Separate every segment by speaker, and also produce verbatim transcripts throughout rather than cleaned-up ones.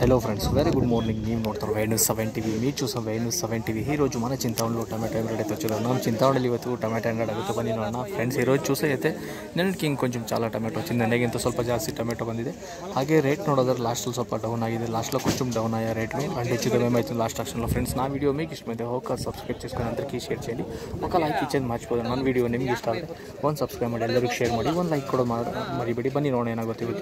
Speaker 1: Hello friends, very good morning. ನೀವು ನೋಡ್ತಾರೆ Venu seven TV. మీరు చూసాం ವೇಣು ಸೆವೆನ್ ಟಿವಿ. ఈరోజు మన చింతామణిలో టమాటో ఎంబ్రాయిడ్ అయితే వచ్చారు. మనం చింతామణిలో ಇವತ್ತು ಟೊಮೆಟೊ ಎಂಬ್ರಾಯ್ಡ್ ಆಗುತ್ತೆ ಬನ್ನಿ ನೋಡೋಣ ಫ್ರೆಂಡ್ಸ್. ఈరోజు చూసే అయితే ನೆನಕ್ಕೆ ಹಿಂಗೆ ಕೊಂಚ ಚಾಲ ಟೊಮೆಟೊ వచ్చింది. ನನಗಿಂತ ಸ್ವಲ್ಪ ಜಾಸ್ತಿ ಟೊಮೆಟೊ ಬಂದಿದೆ. ಹಾಗೆ ರೇಟ್ ನೋಡೋದ್ರೆ ಲಾಸ್ಟಲ್ಲಿ ಸ್ವಲ್ಪ ಡೌನ್ ಆಗಿದೆ. లాస్ట్లో కొంచెం డౌన్ అయ్యే రేట్లు అంటే ఇచ్చేది ఏమవుతుంది లాస్ట్ ఆప్షన్లో. ఫ్రెండ్స్ నా వీడియో మీకు ఇష్టమైతే ఒక సబ్స్క్రైబ్ చేసుకుని అందరికీ షేర్ చేయండి. ఒక లైక్ ఇచ్చేది మర్చిపోదు. ನನ್ನ వీడిಯೋ ನಿಮ್ಗೆ ಇಷ್ಟ ಆದರೆ ಒಂದು ಸಬ್ಸ್ಕ್ರೈಬ್ ಮಾಡಿ, ಎಲ್ಲರಿಗೂ ಶೇರ್ ಮಾಡಿ, ಒಂದು ಲೈಕ್ ಕೂಡ ಮರಿಬೇಡಿ. ಬನ್ನಿ ನೋಡೋಣ ಏನಾಗುತ್ತೆ ಇವತ್ತು.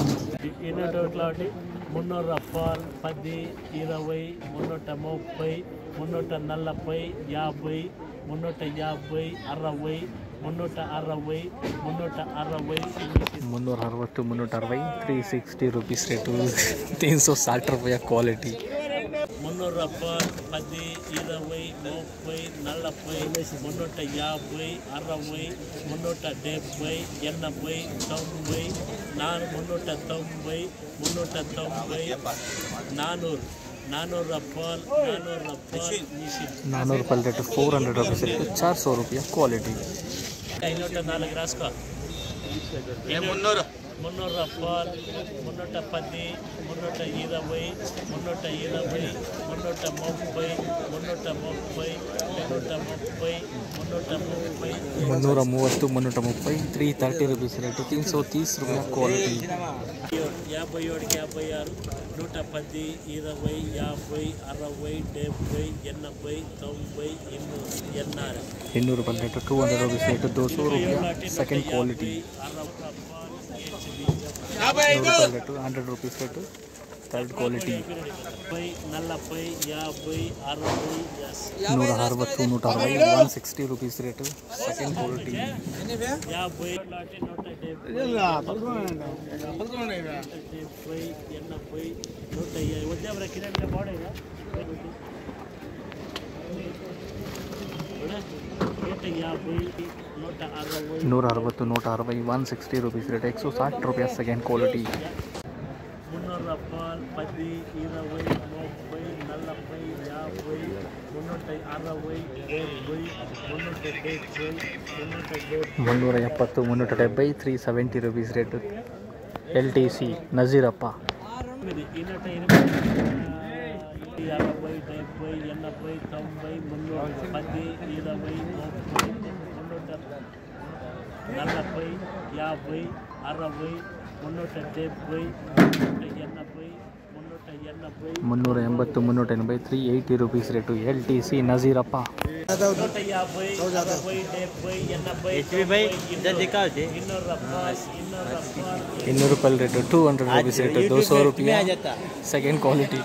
Speaker 2: ಮುನ್ನೂರ రూపాయలు పది ఇరవై మున్నూట ముప్పై మున్నూట నలభై యాభై మున్నూట యాభై అరవై మున్నూట అరవై మున్నూట అరవై
Speaker 1: ಮುನ್ನೂರ ಅರವತ್ತು ಮುನ್ನೂಟ ಅರವೈ ತ್ರೀ ಸಿಕ್ಸ್ಟಿ ರುಪೀಸ್ ರೇಟು. तीन सौ साठ रुपये ಕ್ವಾಲಿಟಿ.
Speaker 2: మున్నూరు రూపాయలు పది ఇరవై ముప్పై నలభై మున్నూట యాభై అరవై మున్నూట డెబ్బై ఎనభై తొంభై నాలుగు మున్నూట తొంభై మున్నూట తొంభై నానూరు నానూరు రూపాయలు నానూరు రూపాయలు
Speaker 1: నానూరు రూపాయల rate four hundred rupees rate చార్ సో రూపాయ క్వాలిటీ.
Speaker 2: ఐనూట నాలుగు రాసుకో. మున్నూరు మున్నూరు రూపాయలు మున్నూట పది మున్నూట ఇరవై మున్నూట ఇరవై మున్నూట ముప్పై మున్నూట ముప్పై మున్నూట ముప్పై మున్నూట ముప్పై
Speaker 1: ಮುನ್ನೂರ ಮೂವತ್ತು ಮುನ್ನೂಟ ಮುప్పೈ ತ್ರೀ ತರ್ಟಿ ರುಪೀಸ್ ರೇಟು ತೀನ್ ಸौ तीस रुपये ಕ್ವಾಲಿಟಿ.
Speaker 2: యాభై ఏడుకి యాభై ఆరు నూట పది ఇరవై యాభై అరవై డెబ్బై ఎనభై తొంభై ఎన్నూరు ఎన్నారు
Speaker 1: ಇನ್ನೂರು ರೂಪಾಯಿ rate two hundred rupees rate दो सौ रुपये second quality. Rate hundred rupees rate third quality.
Speaker 2: ನಲಭೈ యాభై అరవై
Speaker 1: ನೂರ ಅರವತ್ತು ನೂಟ ಅರವೈ one sixty rupees rate second quality.
Speaker 2: యాభై నూట డెబ్బై ఎనభై నూట వద్దామరా కిరాణా బాడేగా నూట యాభై నూట అరవై
Speaker 1: ನೂರ ಅರವತ್ತು ನೂಟ ಅರವೈ ಒನ್ ಸಿಕ್ಸ್ಟಿ ರುಪೀಸ್ ರೇಟ್ एक सौ साठ रुपये ಸೆಕೆಂಡ್ ಕ್ವಾಲಿಟಿ.
Speaker 2: మున్నూరు రూపాయలు పది ఇరవై ముప్పై నలభై యాభై మున్నూట అరవై డెబ్బై మున్నూట డెబ్బై మున్నూట డెబ్బై
Speaker 1: ಮುನ್ನೂರ ಎಪ್ಪತ್ತು ಮುನ್ನೂಟ ಡెಬ್ಬೈ three seventy rupees rate L T C Nazirappa.
Speaker 2: నూట ఎనభై అరవై డెబ్బై ఎనభై తొంభై మున్నూట పది ఇరవై ముప్పై మున్నూట నలభై యాభై అరవై మున్నూట డెబ్బై మున్నూట ఎనభై మున్నూట ఎనభై
Speaker 1: ಮುನ್ನೂರ ಎಂಬತ್ತು ಮುನ್ನೂಟ ಎನಭೈ three eighty rupees rate L T C Nazirappa.
Speaker 2: నూట యాభై అరవై డెబ్బై ఎనభై ಇನ್ನೂರು ರೂಪಾಯಿ ಇನ್ನೂರು ರೂಪಾಯಿ
Speaker 1: ಇನ್ನೂರು ರೂಪಾಯಿ rate two hundred rupees rate दो सौ रुपये ಸೆಕೆಂಡ್ ಕ್ವಾಲಿಟಿ.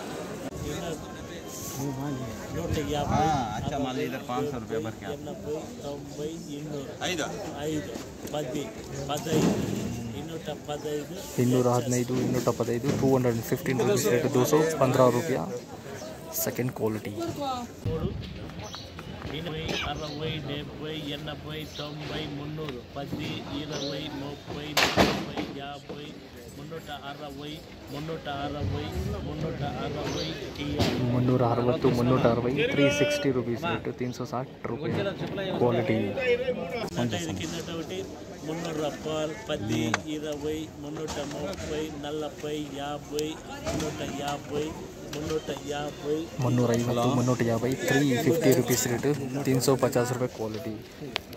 Speaker 2: నూట యాభై
Speaker 3: अच्छा मान लीजिए इधर पाँच सौ रुपये भर के
Speaker 2: ఎనభై తొంభై ಇನ್ನೂರು ఐదు ఐదు పది పదహైదు ಇನ್ನೂರ పదహైదు
Speaker 1: ಇನ್ನೂರ ಹದಿನೈದು ಇನ್ನೂರ ಪದೈದು two hundred fifteen rupees rate दो सौ पंद्रह रुपये ಸೆಕೆಂಡ್ ಕ್ವಾಲಿಟಿ.
Speaker 2: మూడు ఎనభై అరవై డెబ్బై ఎనభై తొంభై మున్నూరు పది ఇరవై ముప్పై నలభై యాభై మున్నూట అరవై మున్నూట అరవై మున్నూట అరవై
Speaker 1: ಮುನ್ನೂರ ಅರವತ್ತು ಮುನ್ನೂಟ ಅರವೈ ತ್ರೀ ಸಿಕ್ಸ್ಟಿ ರುಪೀಸ್ ರೇಟು तीन सौ साठ रुपये ಕ್ವಾಲಿಟಿ.
Speaker 2: కిందట ఒకటి మున్నూరు రూపాయలు పది ఇరవై మున్నూట ముప్పై నలభై యాభై మున్నూట యాభై మున్నూట యాభై
Speaker 1: ಮುನ್ನೂರ ಐವತ್ತು ಮುನ್ನೂಟ ಯಾಭೈ ತ್ರೀ ಫಿಫ್ಟಿ ರುಪೀಸ್ ರೇಟು तीन सौ पचास रुपये ಕ್ವಾಲಿಟಿ.